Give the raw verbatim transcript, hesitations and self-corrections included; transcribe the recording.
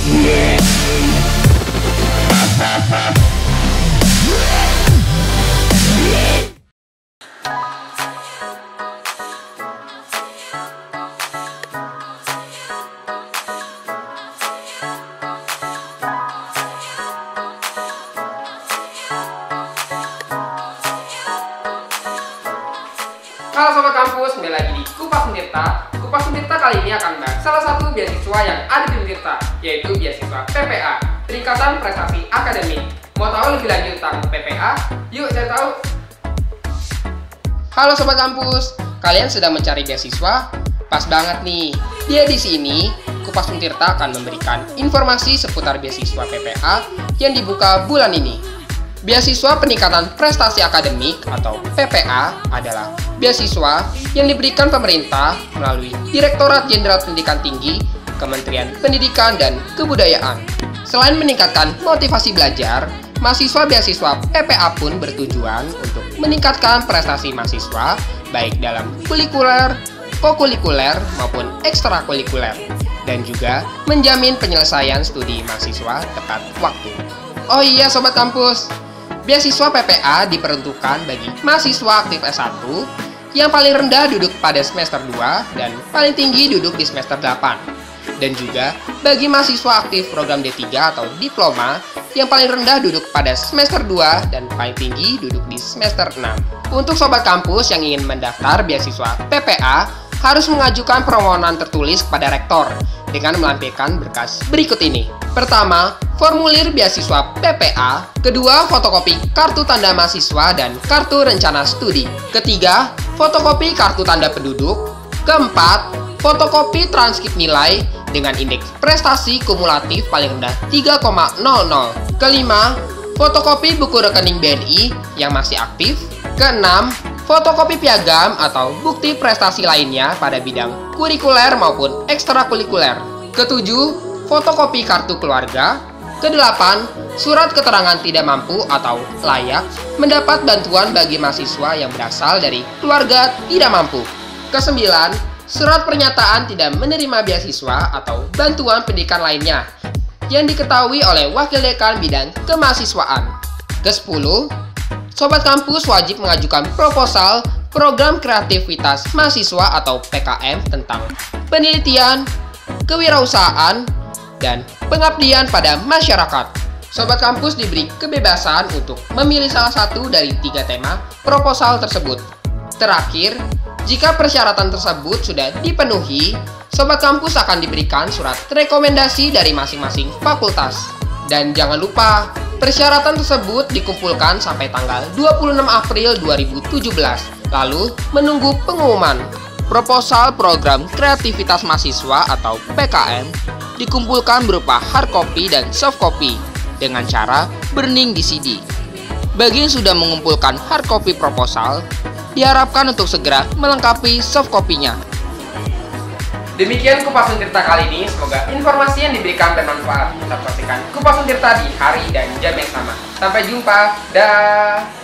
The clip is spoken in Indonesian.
Halo Sobat Kampus, kembali lagi di Kupas Untirta. Kupas Untirta kali ini akan membahas salah satu beasiswa yang ada di Untirta, yaitu beasiswa P P A, Peningkatan Prestasi Akademik. Mau tahu lebih lanjut tentang P P A? Yuk cari tahu. Halo Sobat Kampus, kalian sedang mencari beasiswa? Pas banget nih. Dia di sini, Kupas Untirta akan memberikan informasi seputar beasiswa P P A yang dibuka bulan ini. Beasiswa Peningkatan Prestasi Akademik atau P P A adalah beasiswa yang diberikan pemerintah melalui Direktorat Jenderal Pendidikan Tinggi, Kementerian Pendidikan dan Kebudayaan. Selain meningkatkan motivasi belajar, mahasiswa beasiswa P P A pun bertujuan untuk meningkatkan prestasi mahasiswa baik dalam kulikuler, kokulikuler maupun ekstrakurikuler, dan juga menjamin penyelesaian studi mahasiswa tepat waktu. Oh iya Sobat Kampus, beasiswa P P A diperuntukkan bagi mahasiswa aktif S satu yang paling rendah duduk pada semester dua dan paling tinggi duduk di semester delapan. Dan juga bagi mahasiswa aktif program D tiga atau diploma yang paling rendah duduk pada semester dua dan paling tinggi duduk di semester enam. Untuk Sobat Kampus yang ingin mendaftar beasiswa P P A harus mengajukan permohonan tertulis kepada rektor dengan melampirkan berkas berikut ini. Pertama, formulir beasiswa P P A. Kedua, fotokopi kartu tanda mahasiswa dan kartu rencana studi. Ketiga, fotokopi kartu tanda penduduk. Keempat, fotokopi transkrip nilai dengan indeks prestasi kumulatif paling rendah tiga koma nol nol. Kelima, fotokopi buku rekening B N I yang masih aktif. Keenam, fotokopi piagam atau bukti prestasi lainnya pada bidang kurikuler maupun ekstrakurikuler. Ketujuh, fotokopi kartu keluarga. Kedelapan, surat keterangan tidak mampu atau layak mendapat bantuan bagi mahasiswa yang berasal dari keluarga tidak mampu. Kesembilan, surat pernyataan tidak menerima beasiswa atau bantuan pendidikan lainnya yang diketahui oleh wakil dekan bidang kemahasiswaan. Kesepuluh, Sobat Kampus wajib mengajukan proposal program kreativitas mahasiswa atau P K M tentang penelitian, kewirausahaan, dan pengabdian pada masyarakat. Sobat Kampus diberi kebebasan untuk memilih salah satu dari tiga tema proposal tersebut. Terakhir, jika persyaratan tersebut sudah dipenuhi, Sobat Kampus akan diberikan surat rekomendasi dari masing-masing fakultas. Dan jangan lupa, persyaratan tersebut dikumpulkan sampai tanggal dua puluh enam April dua ribu tujuh belas, lalu menunggu pengumuman. Proposal program kreativitas mahasiswa atau P K M dikumpulkan berupa hard copy dan soft copy dengan cara burning di C D. Bagi yang sudah mengumpulkan hard copy proposal, diharapkan untuk segera melengkapi soft copy-nya. Demikian Kupas Untirta kali ini, semoga informasi yang diberikan bermanfaat. Tetap saksikan Kupas Untirta di hari dan jam yang sama. Sampai jumpa, dah.